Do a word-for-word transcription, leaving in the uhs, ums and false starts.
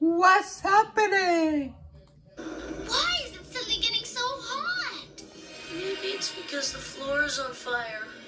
What's happening? Why is it suddenly getting so hot? Maybe it's because the floor is on fire.